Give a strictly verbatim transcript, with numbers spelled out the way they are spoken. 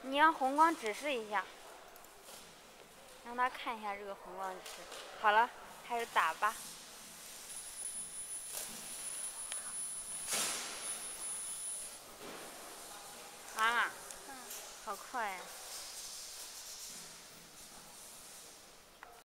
你让红光指示一下，让他看一下这个红光指示。好了，开始打吧。啊， 嗯， 好快呀！